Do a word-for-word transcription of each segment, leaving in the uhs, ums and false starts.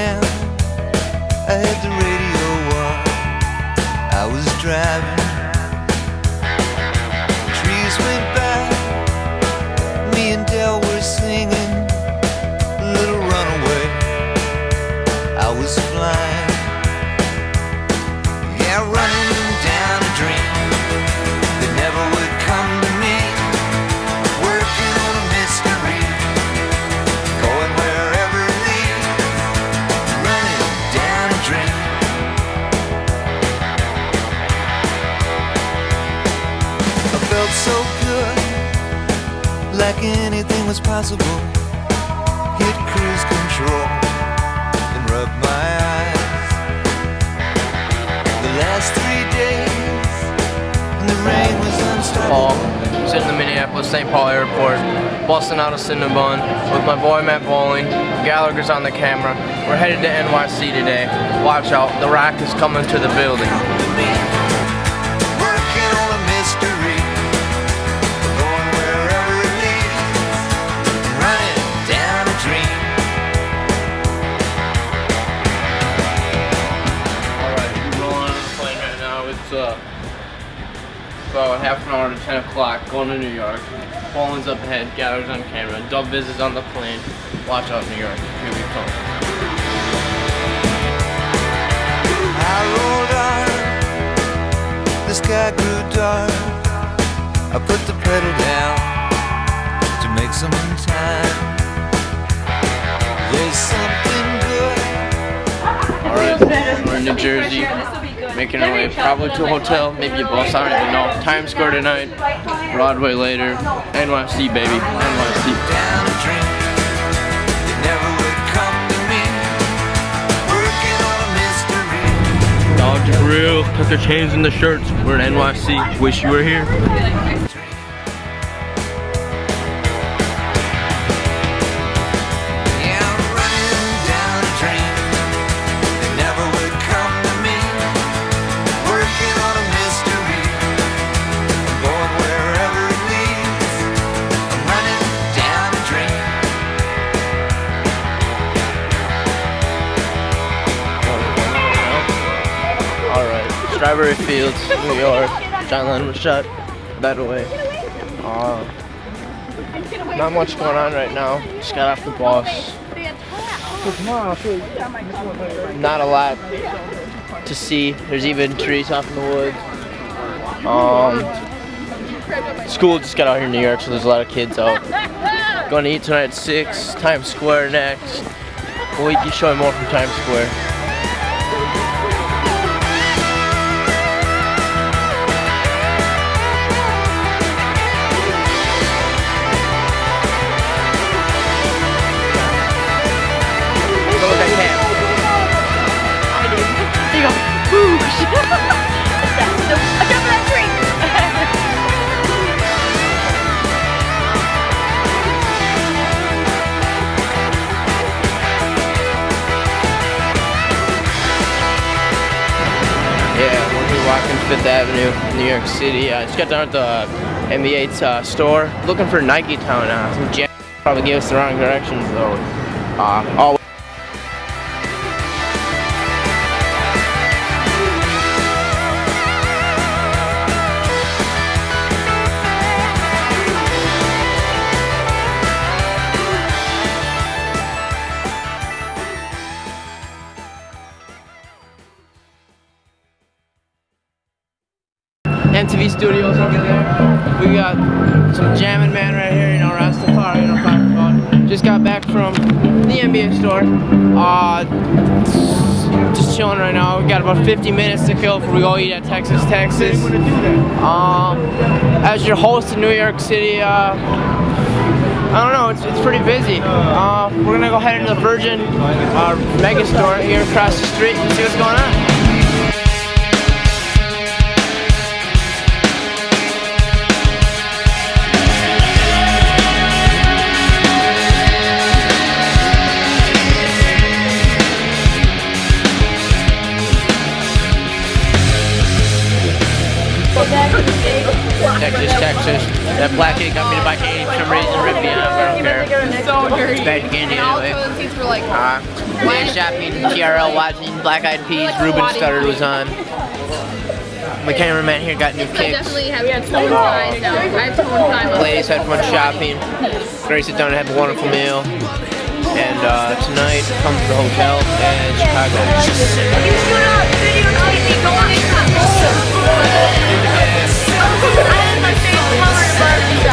a m I had the radio on. I was driving. Trees went by. Me and Dell were singing a little runaway. I was flying. Yeah, running down a dream that never would come to me. Working on a mystery, going wherever it leads. Running down a dream. I felt so good, like anything was possible. Hit cruise control and rub my eyes. The last three days, and the rain was unstoppable. Paul, sitting in the Minneapolis Saint Paul Airport, busting out a Cinnabon with my boy Matt Bowling. Gallagher's on the camera. We're headed to N Y C today. Watch out, the rack is coming to the building. Working on a mystery, going wherever it leads. Running down a dream. Alright, we're rolling on the plane right now. It's uh, about half an hour to ten o'clock, going to New York. Bowling's up ahead, Gallagher's on camera. Dub Viz is on the plane. Watch out, New York. Here we come. I rolled on, the sky grew dark. I put the pedal down to make some time. There's something good. Alright, we're in New Jersey, making our way probably to a hotel, maybe a bus, I don't even know. Times Square tonight, Broadway later, N Y C baby, N Y C. Down a dream that never would come to me. Working on a mystery. Dodge Grill, put the chains in the shirts. We're in N Y C. Wish you were here. Yeah, I'm running down a dream that never would come to me. Working on a mystery, going wherever it leads. I'm running down a dream. Alright, Strawberry Fields, New York. John Lennon was shot that way. Uh, not much going on right now. Just got off the bus. Not a lot to see. There's even trees off in the woods. Um, school just got out here in New York, so there's a lot of kids out. Going to eat tonight at six. Times Square next. We'll be showing more from Times Square. Walking Fifth Avenue, New York City. I uh, just got down at the N B A uh, store, looking for Nike Town. Uh, some jam probably gave us the wrong directions though. Uh, all M T V Studios over there. We got some jamming man right here, you know, Rastafari, you know what I'm talking about. Just got back from the N B A store. Uh, just chilling right now. We got about fifty minutes to kill before we go eat at Texas, Texas. Um, as your host in New York City, uh, I don't know, it's, it's pretty busy. Uh, we're gonna go head into the Virgin uh, Mega Store here across the street and see what's going on. Texas, Texas. That black kid got me to buy candy for some reason, ripped me off, I don't care. So dirty. It's bad candy anyway. All seats were like, Uh, we were shopping, T R L watching Black Eyed Peas, Ruben Studdard was on. My cameraman here got new I kicks. definitely have tone time now. I have tone time. Ladies had fun shopping. Grace sit down and have a wonderful meal. And uh, tonight, come to the hotel in Chicago. You should have videotaped me going into that I had my face covered in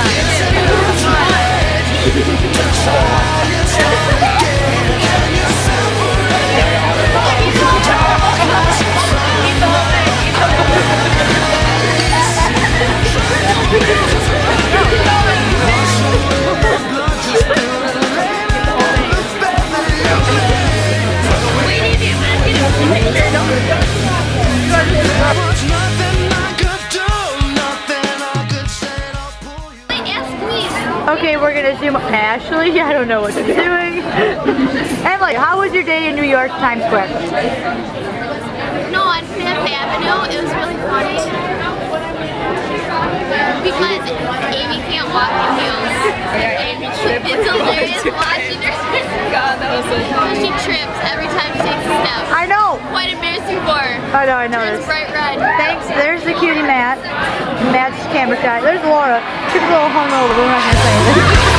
Okay, we're gonna zoom up. Ashley, I don't know what she's doing. Emily, how was your day in New York Times Square? No, on Fifth Avenue, it was really funny. Because Amy can't walk in heels. Amy trips. It's hilarious watching her. God, that was so funny. She trips every time she takes a step. I know. Quite embarrassing for her. I know, I know It's this. bright red. Thanks. There's the cutie Matt. Matt's camera shot. There's Laura. She's a little hungover. We're not gonna say anything.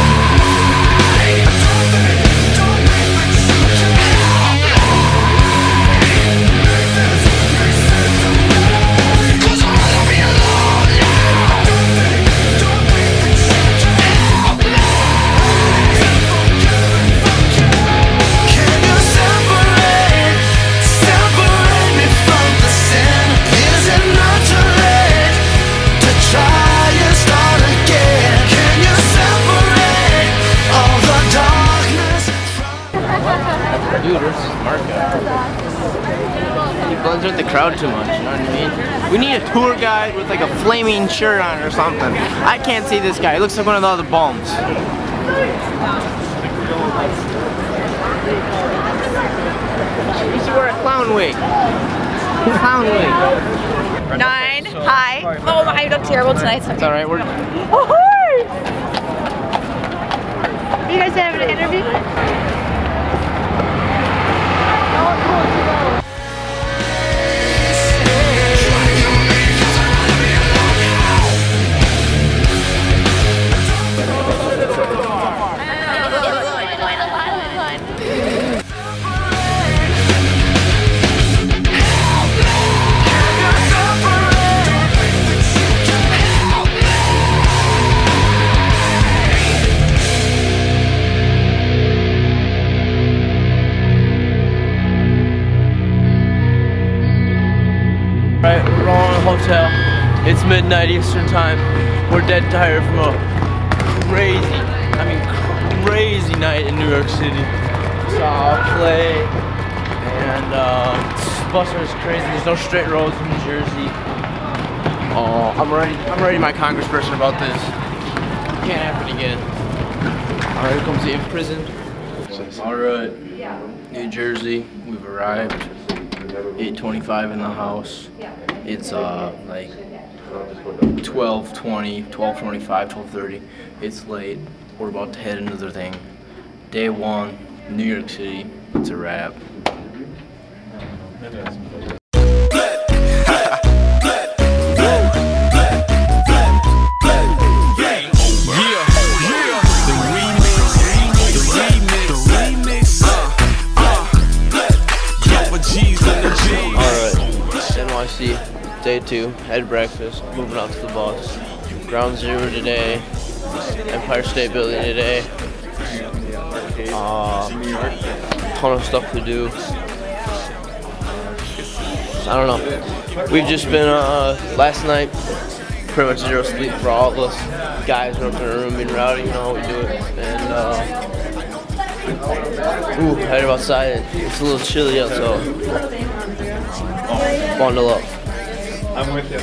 Dude, this is smart guy. He blends with the crowd too much, you know what I mean? We need a tour guide with like a flaming shirt on or something. I can't see this guy. He looks like one of the other bums. He should wear a clown wig. Clown wig. Nine. Hi. Oh, I look terrible tonight. It's alright, we're... Oh, hi! You guys have an interview? Right, we're all in a hotel. It's midnight Eastern time. We're dead tired from a crazy, I mean crazy night in New York City. Saw a play, and uh, bus is crazy. There's no straight roads in New Jersey. Oh, I'm ready. I'm ready, my congressperson, about this. Can't happen again. All right, here comes the imprisoned. All right, New Jersey. We've arrived. eight twenty-five in the house. It's uh like twelve twenty, twelve twenty-five, twelve thirty. It's late. We're about to head into the thing. Day one, New York City. It's a wrap. N Y C, day two, had breakfast, moving out to the bus. Ground Zero today, Empire State Building today. Uh, ton of stuff to do. I don't know. We've just been, uh, last night, pretty much zero sleep for all of us. Guys were up in our room being rowdy, you know how we do it. And, uh, ooh, headed outside. It's a little chilly out, so bundle up. I'm with you.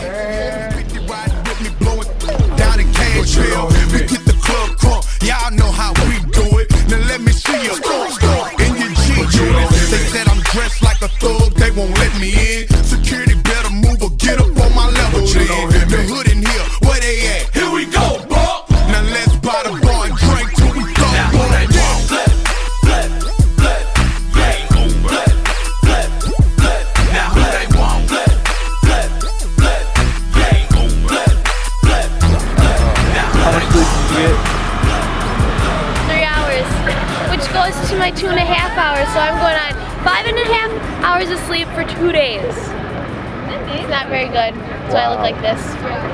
We get the club crunk, y'all know how we do it. Now let me see you in your G-Unit. They said I'm dressed like a thug, they won't let me in. Security better move or get up on my level. The hood in here, where they at? Here we go, boy. half hours, so I'm going on five and a half hours of sleep for two days. It's not very good, so wow. I look like this.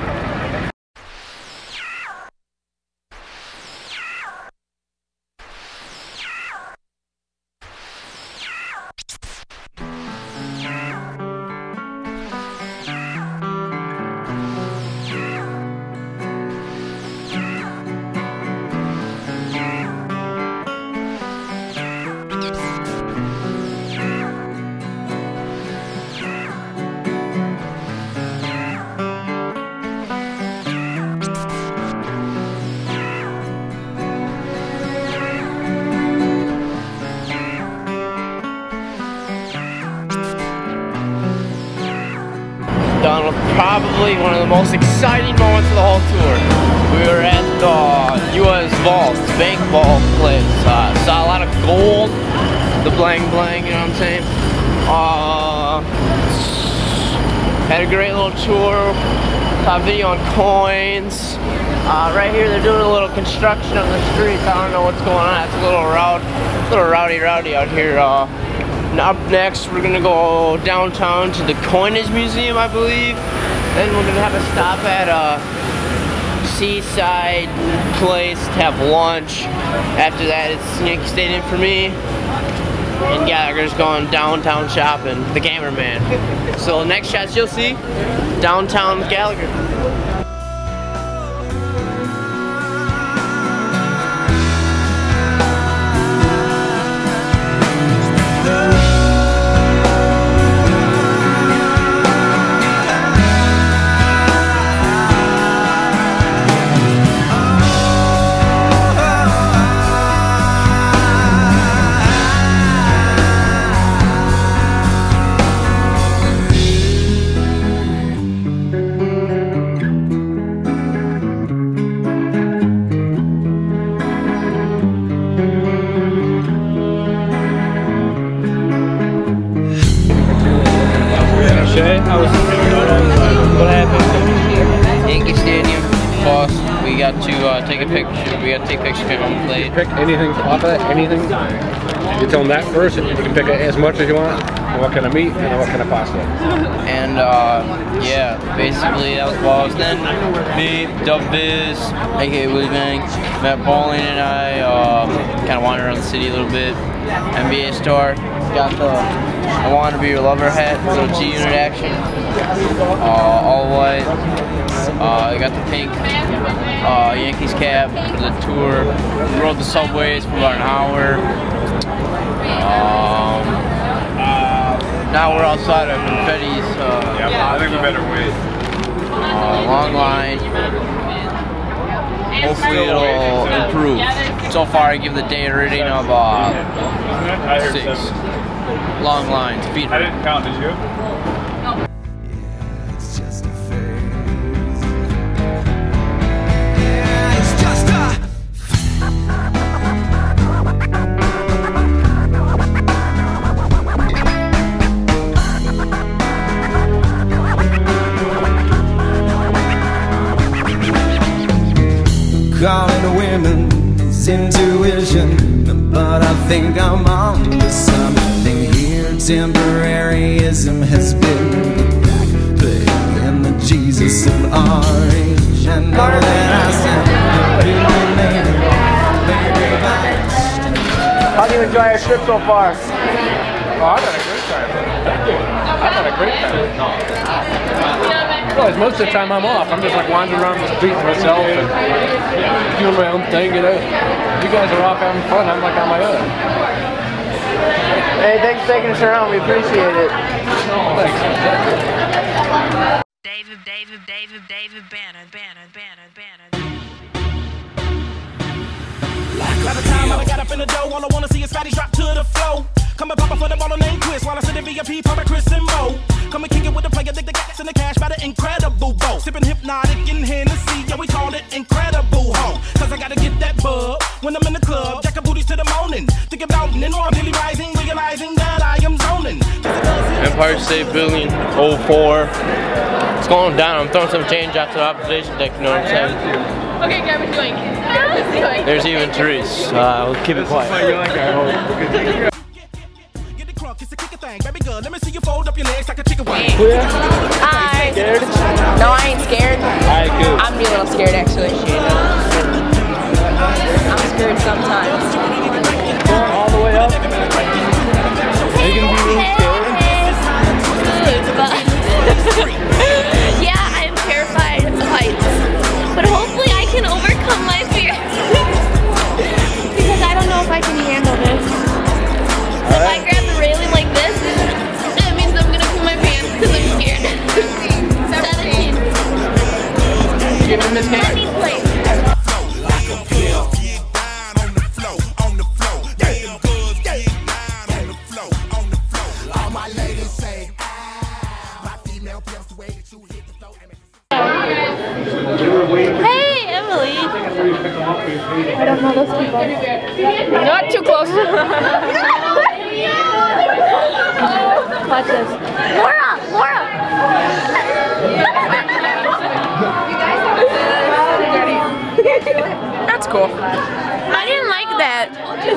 Done with probably one of the most exciting moments of the whole tour. We were at the U S Vault, bank vault place. Uh, saw a lot of gold, the bling bling, you know what I'm saying? Uh, had a great little tour. Saw a video on coins. Uh, right here they're doing a little construction of the streets. I don't know what's going on. It's a little rowdy, a little rowdy rowdy out here. Uh, Up next, we're gonna go downtown to the Coinage Museum, I believe. Then we're gonna have a stop at a seaside place to have lunch. After that, it's Yankee Stadium for me. And Gallagher's going downtown shopping, the cameraman. So the next shots you'll see, downtown with Gallagher. What happened? Yankee Stadium, boss. We got to uh, take a picture. We got to take pictures of home plate. Pick anything off of that, anything. You tell them that first, and you can pick as much as you want. And what kind of meat and what kind of pasta. And uh, yeah, basically that was balls. Then me, Dub Biz, aka Willie Bang, Matt Bowling, and I uh, kind of wandered around the city a little bit. N B A store. Got the I Want to Be Your Lover hat, little G Unit action. Uh, all white. Uh, I got the pink uh, Yankees cap for the tour. We rode the subways for about an hour. Um, now we're outside of Confetti's. Uh, yeah, I think we better wait. Uh, long line. Hopefully it'll improve. So far I give the day a rating of uh, six. Long lines, feet. I didn't count, did you? It's just a phase. Yeah, it's just a calling women's intuition, but I think I'm on to something here. Temporaryism has been backplaying in the Jesus of orange. I know that I sound How do you enjoy our trip so far? Oh, I had a great time. I had a great time. Well, most of the time I'm off. I'm just like wandering around the streets myself and doing my own thing, you know. You guys are off having fun. I'm like on my own. Hey, thanks for taking us around. We appreciate it. Thanks. David, David, David, David Banner, Banner, Banner, Banner. By the time I got up in the dough, all I wanna see is fatties drop to the flow. Come and pop up for the ball and name quiz while I sit in V I P, pop at Chris and Mo. Come and kick it with the player, dig the gas and the cash by the incredible bow. Sipping hypnotic in Hennessy, yeah, we call it incredible ho. Cause I gotta get that bug when I'm in the club, jack up booties to the morning. Think about it, and I'm really rising, realizing that I am zoning. Empire State Building, oh four. It's going down. I'm throwing some change out to the opposition deck, you know what I'm saying? Okay, Gab, what are you doing? What are you doing? There's even Therese. Uh, we'll keep it quiet. thing, baby girl. Let me see you fold up your legs like a chicken wing. Hi. Scared? No, I ain't scared. Alright, good. I'm a little scared actually. I'm scared sometimes. Going all the way up. Are you gonna be really scared? Yeah, I'm terrified of heights. But hopefully I can overcome my fear. Because I don't know if I can handle this. If I grab the railing like this, that means I'm gonna pee my pants because I'm scared. seventeen. Give him his hand. Hey, Emily. I don't know those people. Not too close. Watch this. Laura! Laura! That's cool. I didn't like that.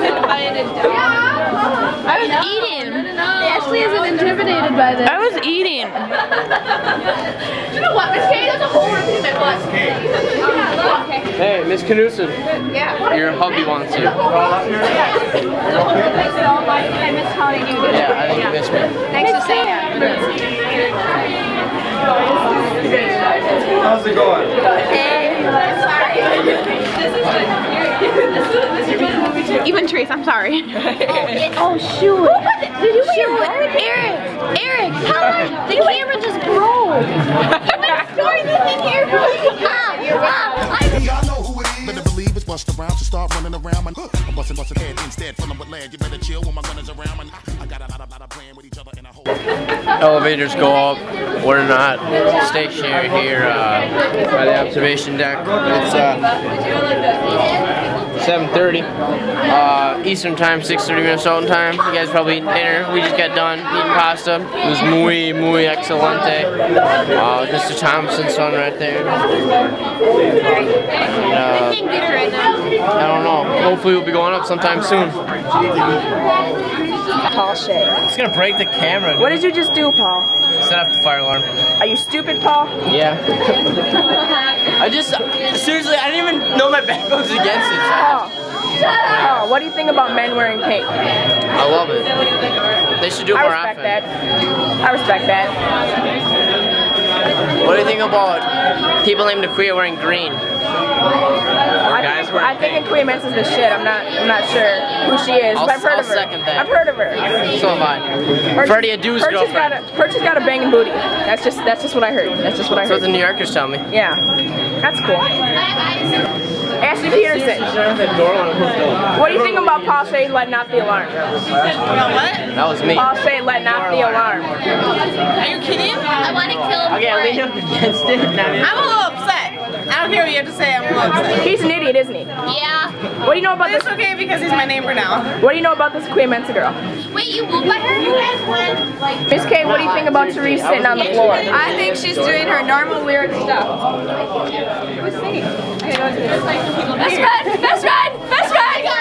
I was eating. Ashley isn't intimidated by this. I was eating. You know what, Miss Kay? There's a hole right in my butt. Hey, Miss Knudsen. Yeah. Your hubby wants you. I miss calling you. Yeah, I think you missed me. Thanks for saying that. How's it going? Even Trace, I'm sorry. Oh shoot! Did you shoot? Eric! Eric! How the camera just broke! You've been storing this in here for Mom! Mom! Y'all know who it is. Better believe it's bust around, so start running around. Man. I'm busting, busting head instead, filling with lead. You better chill when my gunners around. Man. I got a lot of, lot of playing with each other in a whole. Elevators go up. We're not stationary here uh, by the observation deck. It's uh, seven thirty uh, Eastern time, six thirty Minnesotan time. You guys probably eating dinner. We just got done eating pasta. It was muy, muy excelente. Uh, Mister Thompson's son right there. Uh, I don't know. Hopefully we'll be going up sometime soon. Paul Shea. It's gonna break the camera. What did you just do, Paul? Set off the fire alarm. Are you stupid, Paul? Yeah. I just, seriously, I didn't even know my back was against it. Paul. Paul, what do you think about men wearing pink? I love it. They should do it I more respect often. that. I respect that. What do you think about people named Aquia wearing green? Or I guys think, wearing I think pink? Aquia Mensa's the shit. I'm not. I'm not sure who she is. I'll- but I've heard I'll of her. second that. I've heard of her. So have I. Purchase- Freddie Adu's Purchase girlfriend. got a, Purchase got a banging booty. That's just. That's just what I heard. That's just what I That's what heard. the New Yorkers tell me. Yeah. That's cool. Ashley Peterson. What do you think about Paul Shea letting off the alarm? That was me. Paul Shea letting off the alarm. Are you kidding? I want to kill him Okay, for I lean it. up against it. and I- I'm a little upset. I don't care what you have to say. I'm a little upset. He's an idiot, isn't he? Yeah. What do you know about this? It's okay because he's my neighbor now. What do you know about this Aquia Mensa girl? Wait, you moved by her? Miss K, what do you think about Therese sitting on the floor? I think she's doing her normal weird stuff. Who's singing? Best friend! Best friend! Best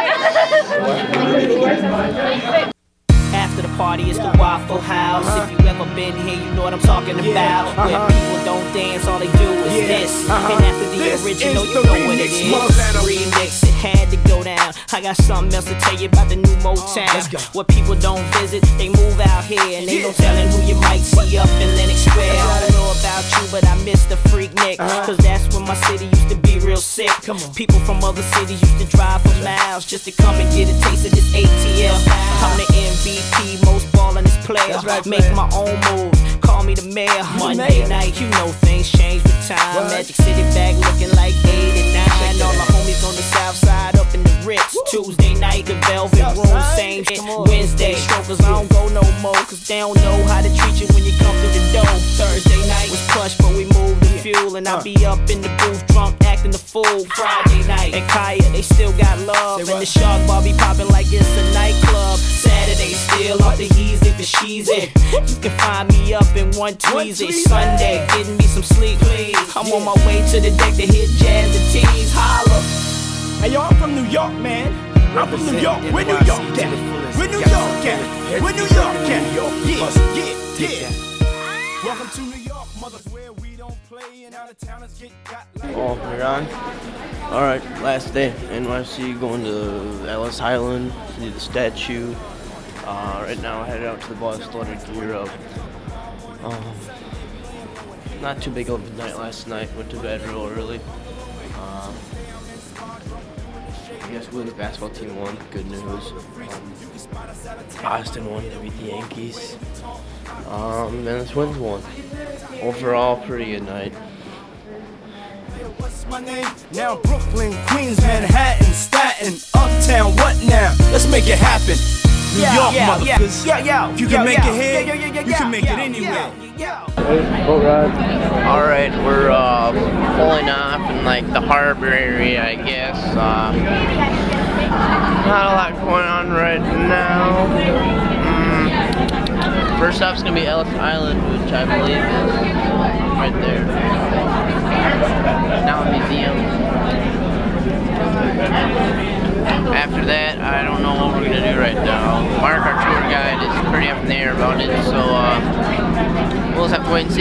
friend! After the party, it's the Waffle House. If you ever been here, you know what I'm talking about. Where people don't dance, all they do is this. And after the original, you know what it is. Remix, it had to go down. I got something else to tell you about the new Motown. What people don't visit, they move out here. And ain't no telling who you might see up in Lenox Square. I don't know about you, but I miss the Freaknik. Cause that's when my city used to be real sick. People from other cities used to drive for miles just to come and get a taste of this A T L. I'm the M V P, most ballin' player. Make my own move, call me the mayor. Monday night, you know things change with time. Magic City back looking like eighty-nine. All the homies on the south side up in the Ritz. Tuesday night, the Velvet Room, same shit. Wednesday, strokers, I don't go no more, cause they don't know how to treat you when you come through the door. Thursday night was plush, but we moved the fuel, and I be up in the booth drunk, acting the fool. Friday night, at Kaya, they still got love, and the Shark Bar be popping like it's a nightclub. Saturday, still off the Yeezy for Sheezy. You can find me up in one Tweezy. Sunday, getting me some sleep, please. I'm on my way to the deck to hit jazz and tease. Holla. Hey, yo, I'm from New York, man. I'm from New York. Where New York at? Where New York at? Where New York at? Yeah, yeah, yeah. Welcome to New York, mothers, where we don't play and out of towners get got like. Oh, we're on. All right, last day. N Y C, going to Ellis Island, see the statue. Uh, right now, I headed out to the bar store to gear up. Um, not too big of a night last night. Went to bed real early. Um, I guess Willie's basketball team won. Good news. Um, Boston won to beat the Yankees. Um, and the Twins won. Overall, pretty good night. What's my name? Now Brooklyn, Queens, Manhattan, Staten, Uptown, what now? Let's make it happen. New Yeah, York, yeah, motherfuckers. yeah, yeah, If you can yeah, make yeah, it here, yeah, yeah, yeah, you yeah, can make yeah, it anywhere. Boat ride. All right, we're uh, pulling off in like the harbor area, I guess. Uh, not a lot going on right now. Mm. First stop's gonna be Ellis Island, which I believe is right there. Now a museum. After that, I don't know what we're gonna do right now. Mark, our tour guide, is pretty up in the air about it, so uh, we'll just have to wait and see.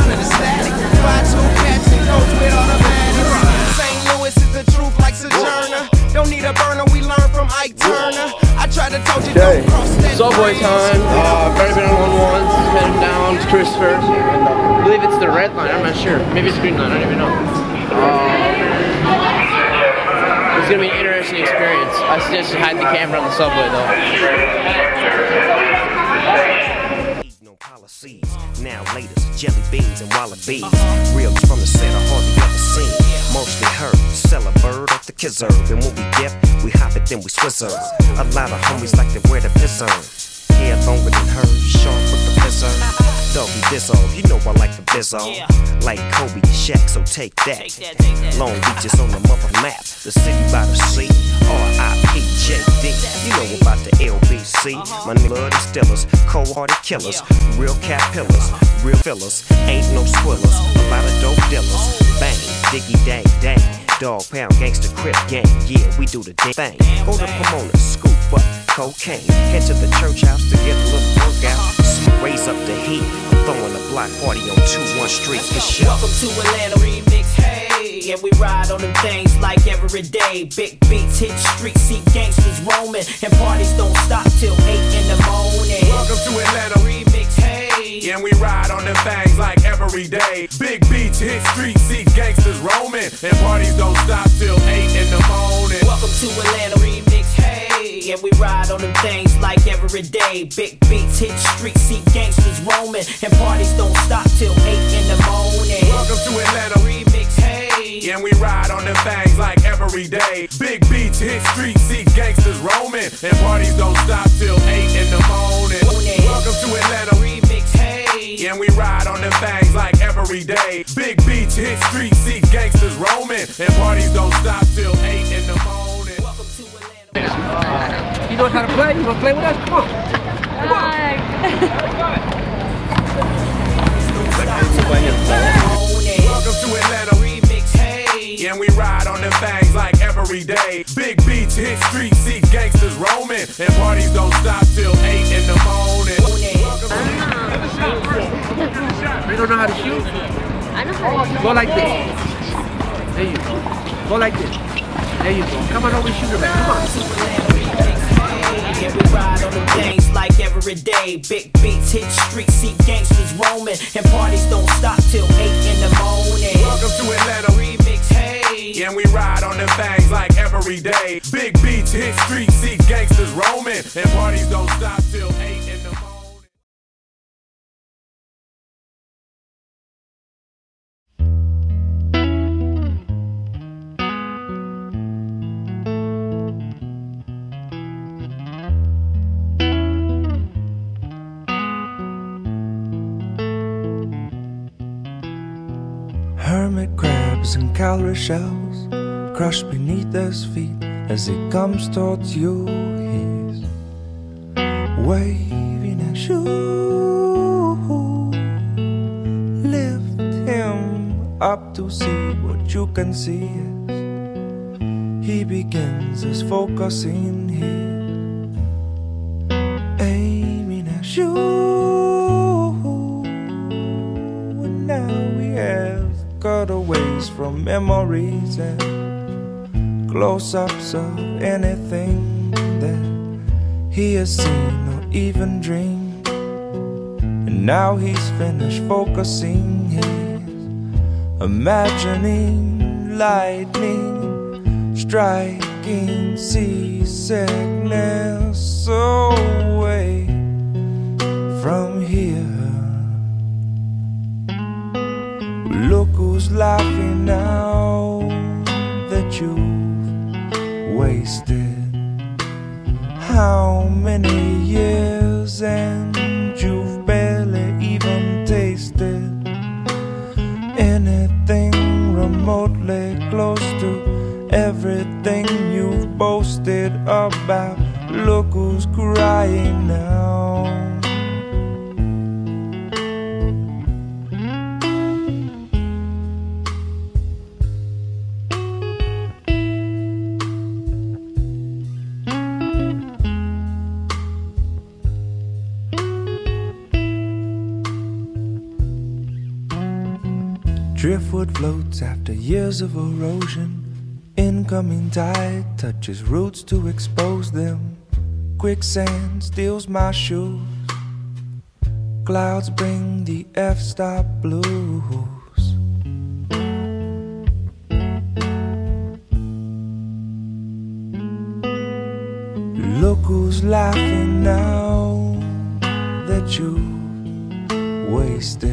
Saint Louis is the truth like Sojourner. Don't need a burner, we learn from Ike Turner. I tried to told you don't cross that. Subway time. Uh, I've already been on one one. Heading down to Christopher. I believe it's the red line. I'm not sure. Maybe it's green line. I don't even know. Uh, it's gonna be an interesting experience. I suggest you hide the camera on the subway though. No policies. Now latest jelly beans and wallabies. Reels from the set I hardly ever seen. Mostly heard. Sell a bird off the kizzer. And when we dip, we hop it, then we swizzer. A lot of homies like to wear the pisser. Hair longer than hers, sharp with the pisser. Doggy this off, you know I like the bizzo. Like Kobe and Shaq, so take that. Long Beach is on the mother map. The city by the sea, R I P J D. You know about the L B C. My nigga distillers, cold-hearted killers. Real cat pillars, real fillers. Ain't no swillers, a lot of dope dealers. Bang, diggy dang dang. Dog pound, gangsta crip gang. Yeah, we do the damn thing. Go to Pomona, scoop up cocaine. Head to the church house to get a little workout. Raise up the heat. I'm throwing a block party on two one Street for sure. Welcome to Atlanta remix, hey. And we ride on them things like every day. Big beats hit streets, see gangsters roaming. And parties don't stop till eight in the morning. Welcome to Atlanta remix, hey. And we ride on them things like every day. Big beats hit streets, see gangsters roaming. And parties don't stop till eight in the morning. Welcome to Atlanta remix, hey. And we ride on them things like every day. Big beats hit streets, see gangsters roaming. And parties don't stop till eight in the morning. Welcome to Atlanta remix, hey. And we ride on them things like every day. Big beats hit streets, see gangsters roaming. And parties don't stop till eight in the morning. Welcome to Atlanta remix, hey. And we ride on them things like every day. Big beats hit streets, see gangsters roaming. And parties don't stop till eight in the morning. Welcome to Atlanta. You know how to play? You wanna play with us? Come on. Come on. Welcome to Atlanta remix, hey. And we ride on them things like every day. Big beats hit streets, see gangsters roaming. And parties don't stop till eight in the morning. You don't know how to shoot? I know how to Go like this. There you go. Go like this. There you go. Come on over and shoot it back. Come on. And we ride on them things like every day. Big beats hit streets, see gangsters roaming. And parties don't stop till eight in the morning. Welcome to Atlanta remix, hey. And we ride on them things like every day. Big beats hit streets, see gangsters roaming. And parties don't stop till eight in the morning. Hermit crabs and calorie shells crushed beneath his feet as he comes towards you. He's waving at you. Lift him up to see what you can see as he begins his focusing here. Aim you. And now he has cutaways from memories and close-ups of anything that he has seen or even dreamed. And now he's finished focusing his imagining lightning striking seasickness away from here. Look who's laughing now that you've wasted how many years and you've barely even tasted anything remotely close to everything you've boasted about. Look who's crying now. Driftwood floats after years of erosion. Incoming tide touches roots to expose them. Quicksand steals my shoes. Clouds bring the F-stop blues. Look who's laughing now that you wasted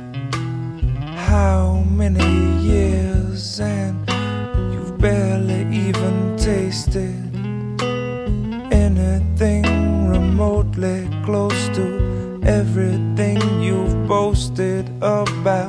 how many years and you've barely even tasted anything remotely close to everything you've boasted about.